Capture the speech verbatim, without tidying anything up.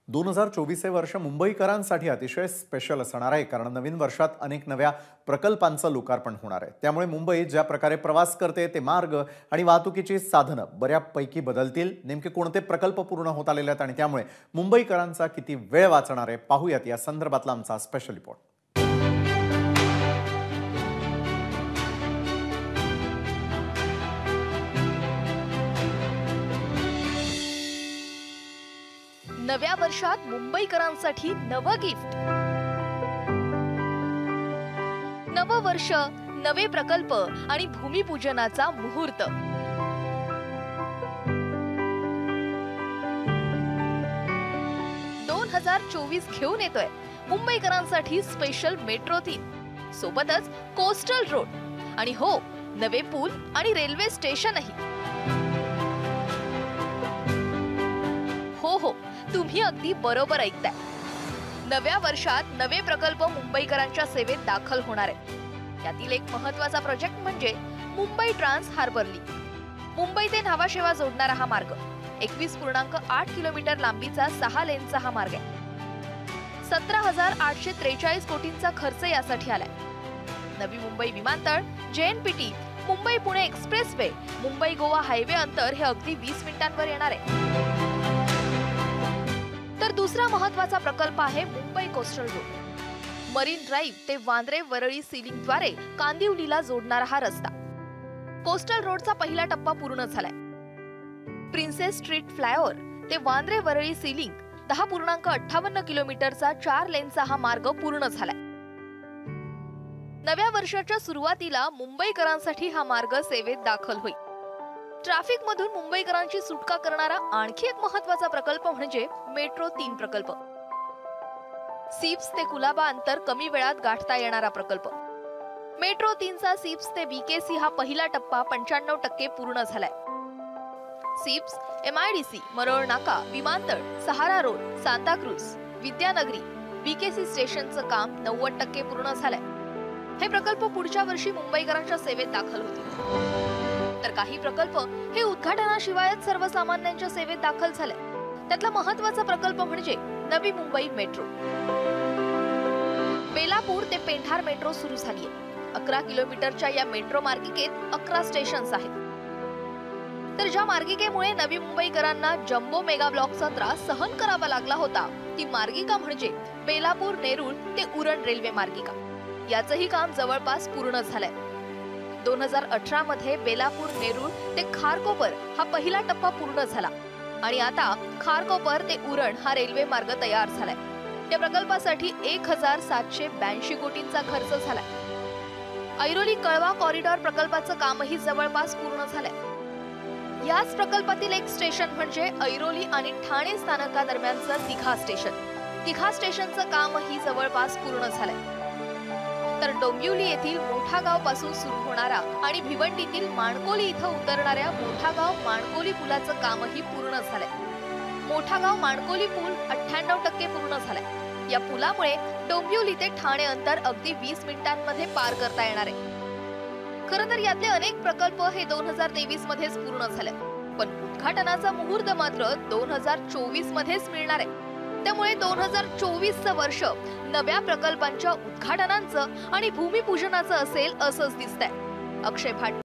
दोन हजार चोवीस हे वर्ष मुंबईकरांसाठी अतिशय स्पेशल असणार आहे, कारण नवीन वर्षात अनेक नव्या प्रकल्पांचं लोकार्पण होणार आहे। त्यामुळे मुंबई ज्या प्रकारे प्रवास करते ते मार्ग आणि वाहतुकीची साधनं बऱ्यापैकी बदलतील। नेमके कोणते प्रकल्प पूर्ण होत आलेले आहेत आणि त्यामुळे मुंबईकरांचा किती वेळ वाचणार आहे, पाहूयात या संदर्भातला आमचा स्पेशल रिपोर्ट। नव्या वर्षात मुंबईकरांसाठी नवं गिफ्ट। नवं वर्ष, नवे प्रकल्प आणि भूमिपूजनाचा मुहूर्त। दोन हजार चोवीस घेऊन येतोय मुंबईकरांसाठी स्पेशल मेट्रो तीन, सोबतच कोस्टल रोड आणि हो, नवे पूल आणि रेल्वे स्टेशनही। हो हो, तुम्ही अगदी बरोबर ऐकताय। नव्या वर्षात नवे प्रकल्प मुंबईकरांच्या सेवेत दाखल होणार आहेत। यातील एक महत्त्वाचा प्रोजेक्ट म्हणजे Mumbai trans harbour link. Mumbai ते न्हावाशेवा जोडणारा हा मार्ग एकवीस पूर्णांक आठ किलोमीटर लांबीचा सहा लेनचा हा मार्ग आहे। सतरा हजार आठशे त्रेचाळीस कोटींचा खर्च यासाठी आलाय। नवी मुंबई विमानतळ, J N P T, Mumbai Pune expressway, Mumbai Goa highway अंतर हे अगदी वीस मिनिटांवर येणार आहे। तर दुसरा महत्त्वाचा प्रकल्प आहे Mumbai coastal road. Marine drive ते वांद्रे वरळी सीलिंगद्वारे कांदिवलीला जोडणारा हा रस्ता। कोस्टल रोडचा पहिला टप्पा पूर्ण झालाय। प्रिन्सेस स्ट्रीट फ्लायओव्हर ते वांद्रे वरळी सीलिंग दहा पूर्णांक अठ्ठावन्न किलोमीटरचा चार लेनचा हा मार्ग पूर्ण झालाय। नव्या वर्षाच्या सुरुवातीला मुंबईकरांसाठी हा मार्ग सेवेत दाखल होईल। ट्रॅफिक मधून मुंबईकरांची सुटका करणारा आणखी एक महत्त्वाचा प्रकल्प म्हणजे मेट्रो तीन प्रकल्प। सिप्स ते कुलाबा अंतर कमी वेळात गाठता येणारा प्रकल्प। मेट्रो तीनचा सिप्स ते बी के सी हा पहिला टप्पा पंच्याण्णव टक्के पूर्ण झालाय। SEEPZ, M I D C, Marol Naka, विमानतळ, Sahar road, Santacruz, Vidyanagari, B K C स्टेशनचं काम नव्वद टक्के पूर्ण झालंय। हे प्रकल्प पुढच्या वर्षी मुंबईकरांच्या सेवेत दाखल होतील। तर काही प्रकल्प हे उद्घाटनाशिवायच सर्वसामान्यांच्या सेवेत दाखल झाले। त्यातला महत्त्वाचा प्रकल्प म्हणजे नवी मुंबई मेट्रो। बेलापूर ते पेंढार मेट्रो सुरू झालीये। अकरा किलोमीटरच्या या मेट्रो मार्गिकेत अकरा स्टेशन्स आहेत। तर ज्या मार्गिकेमुळे नवी मुंबईकरांना जम्बो मेगा ब्लॉकचा त्रास सहन करावा लागला होता, ती मार्गिका म्हणजे बेलापूर नेरूळ ते उरण रेल्वे मार्गिका। याचंही काम जवळपास पूर्ण झालंय। दोन हजार अठरा मध्ये बेलापूर नेरूळ ते खारकोपर हा पहिला टप्पा पूर्ण झाला आणि आता खारकोपर ते उरण हा रेल्वे मार्ग तयार झालाय। या प्रकल्पासाठी एक हजार सातशे ब्याऐंशी कोटींचा खर्च झालाय। ऐरोली कळवा कॉरिडॉर प्रकल्पाचं कामही जवळपास पूर्ण झालंय। याच प्रकल्पातील एक स्टेशन म्हणजे ऐरोली आणि ठाणे स्थानकादरम्यानचं तिघा स्टेशन। तिघा स्टेशनचं कामही जवळपास पूर्ण झालंय। तर डोंबिवली येथील मोठा गाव पासून सुरू होणारा आणि भिवंडीतील माणकोली इथं उतरणाऱ्या मोठा गाव माणकोली पुलाचं कामही पूर्ण झालंय। मोठा गाव माणकोली पूल अठ्ठ्याण्णव टक्के पूर्ण झालाय। या पुलामुळे डोंबिवली ते ठाणे अंतर अगदी वीस मिनिटांमध्ये पार करता येणार आहे। खरं तर यातले अनेक प्रकल्प हे दोन हजार तेवीस मध्येच पूर्ण झाले, पण उद्घाटनाचा मुहूर्त मात्र दोन हजार चोवीस मध्येच मिळणार आहे। त्यामुळे दोन हजार चोवीसचं वर्ष नव्या प्रकल्पांच्या उद्घाटनांचं आणि भूमिपूजनाचं असेल असंच दिसतंय। अक्षय भाट।